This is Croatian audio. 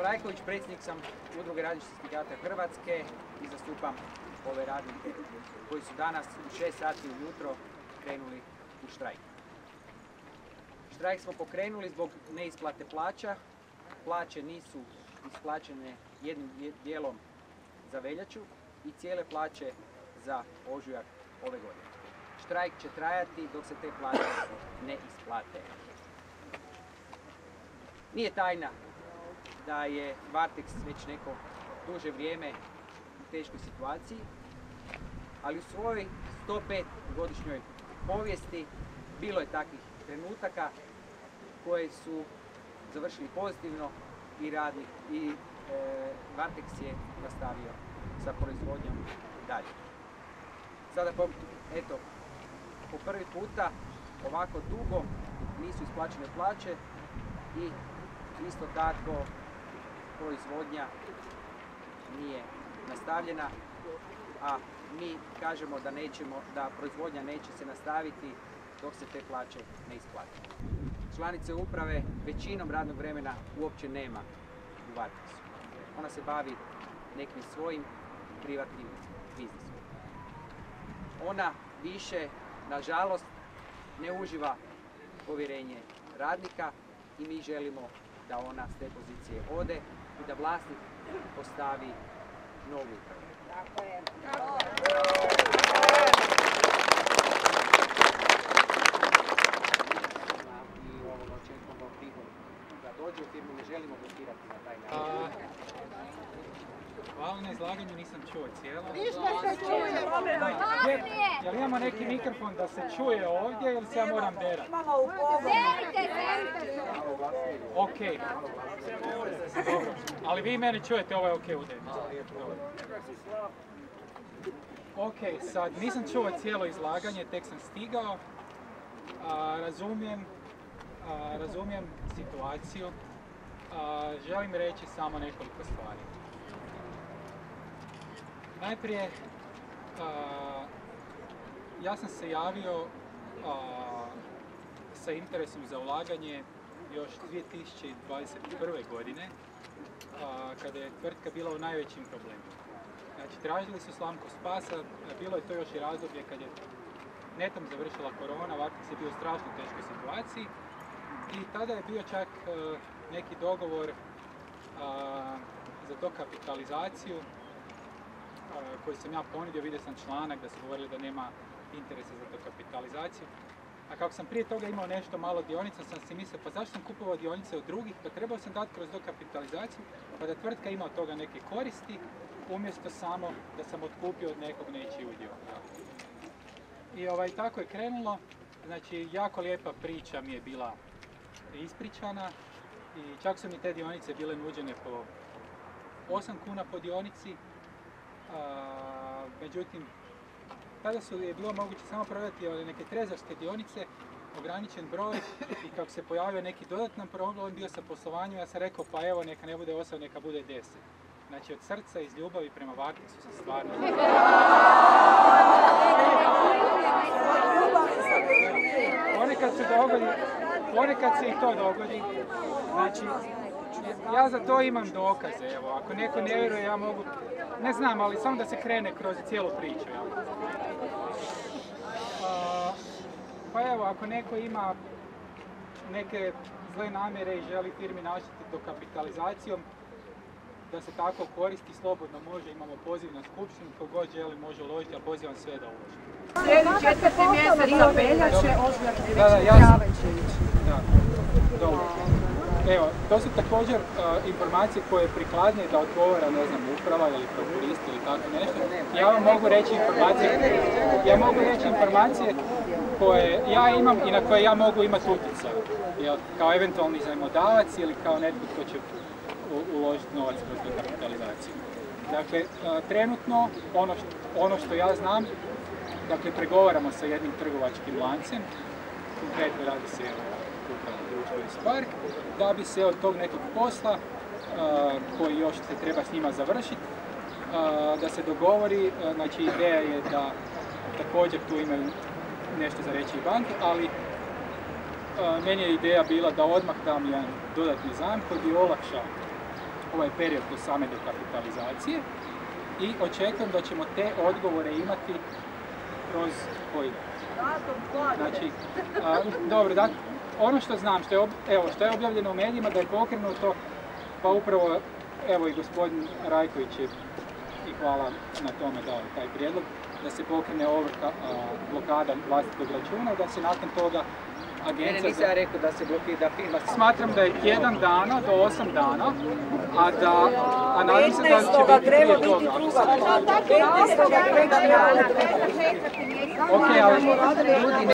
Rajković, predsjednik sam Udruge Radničkih sindikata Hrvatske i zastupam ove radnike koji su danas u 6 sati ujutro krenuli u štrajk. Štrajk smo pokrenuli zbog neisplate plaća. Plaće nisu isplaćene jednim dijelom za veljaču i cijele plaće za ožujak ove godine. Štrajk će trajati dok se te plaće ne isplate. Nije tajna da je Varteks već neko duže vrijeme u teškoj situaciji, ali u svojoj 105-godišnjoj povijesti bilo je takvih trenutaka koje su završili pozitivno i Varteks je nastavio sa proizvodnjom dalje. Sada po prvi puta ovako dugo nisu isplaćene plaće i isto tako proizvodnja nije nastavljena, a mi kažemo da proizvodnja neće se nastaviti dok se te plaće ne isplate. Članice uprave većinom radnog vremena uopće nema u Varteksu. Ona se bavi nekim svojim privatnim biznisom. Ona više, nažalost, ne uživa povjerenje radnika i mi želimo da ona s te pozicije ode i da vlasnik postavi novu upravu. Tako je. I ovoga očekujemo prihod da dođe u firmu, ne želimo blokirati na taj način. Hvala na izlaganju, nisam čuo cijelo. Ništa se čuje! Jel imamo neki mikrofon da se čuje ovdje ili se ja moram derati? Imamo u povodu. Ok. Dobro. Ali vi mene čujete, ovo je ok u denu. Ok, sad nisam čuo cijelo izlaganje, tek sam stigao. Razumijem situaciju. Želim reći samo nekoliko stvari. Najprije, ja sam se javio sa interesom za ulaganje još 2021. godine, kada je tvrtka bila u najvećim problemima. Znači, tražili su slamku spasa, bilo je to još i razdoblje kad je netom završila korona, Varteks je bio u strašno teškoj situaciji i tada je bio čak neki dogovor za dokapitalizaciju koji sam ja ponudio, vidio sam članak da su govorili da nema interesa za dokapitalizaciju. A kako sam prije toga imao nešto malo dionica, sam si mislio pa zašto sam kupovao dionice od drugih, pa trebao sam dati kroz dokapitalizaciju pa da tvrtka ima od toga neke koristi, umjesto samo da sam otkupio od nekog nečiji udio. I tako je krenulo, znači jako lijepa priča mi je bila ispričana i čak su mi te dionice bile nuđene po 8 kuna po dionici. Međutim, tada je bilo moguće samo prodati neke trezorske dionice, ograničen broj i kako se pojavio neki dodatan problem bio sa poslovanjem, ja sam rekao pa evo neka ne bude 8, neka bude 10. Znači od srca, iz ljubavi prema Varteksu sam stvarno... Ponekad se i to dogodi, znači ja za to imam dokaze, evo, ako neko ne vjeruje ja mogu, ne znam, ali samo da se krene kroz cijelu priču. Pa evo, ako neko ima neke zle namjere i želi firmi našteti dokapitalizacijom, da se tako koristi, slobodno može, imamo poziv na skupštinu, tko god želi može uložiti, ali pozivam sve da uloži. Slijedi 4. mjeseca veljače, ožujak će ići. Dobro. Evo, to su također informacije koje je prikladnije da odgovara, ne znam, uprava ili prokurist ili tako nešto. Ja vam mogu reći informacije koje ja imam i na koje ja mogu imati utjecaj. Kao eventualni zajmodavac ili kao netko tko će uložiti novac kroz dokapitalizaciju. Dakle, trenutno ono što ja znam, dakle, pregovaramo sa jednim trgovačkim lancem, konkretno radi se upravno društvo Zbog, da bi se od tog nekog posla, koji još se treba s njima završiti, da se dogovori. Znači, ideja je da također tu imaju nešto za reći i banke, ali meni je ideja bila da odmah dam jedan dodatni zajam koji bi olakšao ovaj period do same dekapitalizacije i očekujem da ćemo te odgovore imati kroz koji dan. Znači, dobro, da, ono što znam, što je objavljeno u medijima da je pokrenuto, pa upravo, evo i gospodin Rajković je, i hvala na tome dao taj prijedlog, da se pokrene ovrha, blokada vlastitog računa i da se nakon toga agencija... Nisam ja rekao da se blokira firma. Smatram da je tjedan dana do 8 dana, a nadam se da će biti prije toga. Ok, ali ljudi